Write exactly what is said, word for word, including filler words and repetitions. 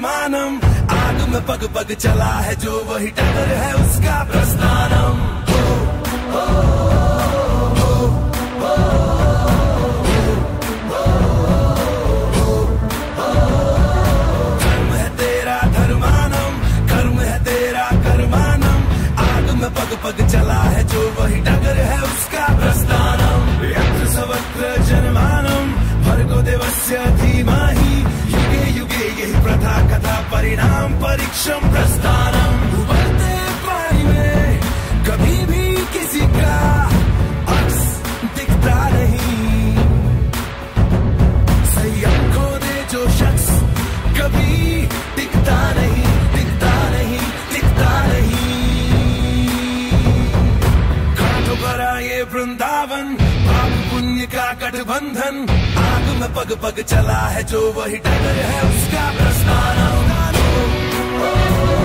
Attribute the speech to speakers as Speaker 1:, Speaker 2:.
Speaker 1: धर्मानम। आग में पग पग चला है जो वही टगर है उसका प्रस्थानम। हो, हो, हो, हो, हो, हो, हो। धर्म है तेरा धर्मानम, कर्म है तेरा कर्मानम। आग में पग पग चला है जो वही टगर है उसका प्रस्थानम। यत्र सर्वत्र जनमानम, भर्गो देवस्य धीमहि। युगे युगे यही प्रथा कथा परिणाम परीक्षम प्रस्थानम। उबलते पानी में कभी भी किसी का अक्स दिखता नहीं। संयम खो दे जो शख्स कभी दिखता नहीं, दिखता नहीं, दिखता नहीं। कांटों भरा ये वृंदावन, पाप पुण्य का गठबंधन। आग में पग पग चला है जो वही टगर है उसका प्रस्थानम।